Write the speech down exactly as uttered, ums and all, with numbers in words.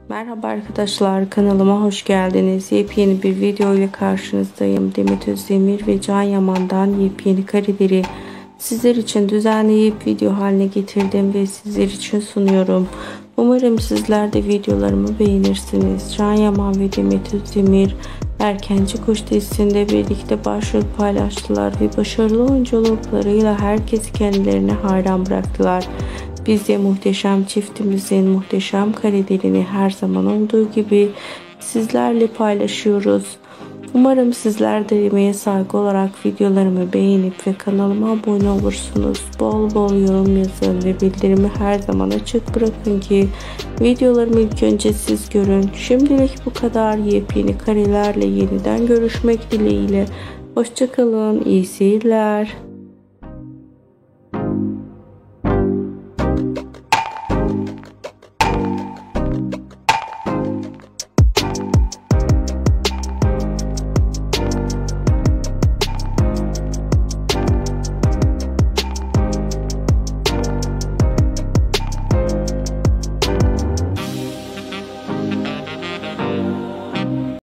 Merhaba arkadaşlar, kanalıma hoş geldiniz. Yepyeni bir video ile karşınızdayım. Demet Özdemir ve Can Yaman'dan yepyeni kareleri sizler için düzenleyip video haline getirdim ve sizler için sunuyorum. Umarım sizler de videolarımı beğenirsiniz. Can Yaman ve Demet Özdemir Erkenci Kuş dizisinde birlikte başrol paylaştılar ve başarılı oyunculuklarıyla herkesi kendilerine hayran bıraktılar. Biz de muhteşem çiftimizin muhteşem karelerini her zaman olduğu gibi sizlerle paylaşıyoruz. Umarım sizler de emeğe saygı olarak videolarımı beğenip ve kanalıma abone olursunuz. Bol bol yorum yazın ve bildirimi her zaman açık bırakın ki videolarımı ilk önce siz görün. Şimdilik bu kadar. Yepyeni karelerle yeniden görüşmek dileğiyle. Hoşça kalın. İyi seyirler.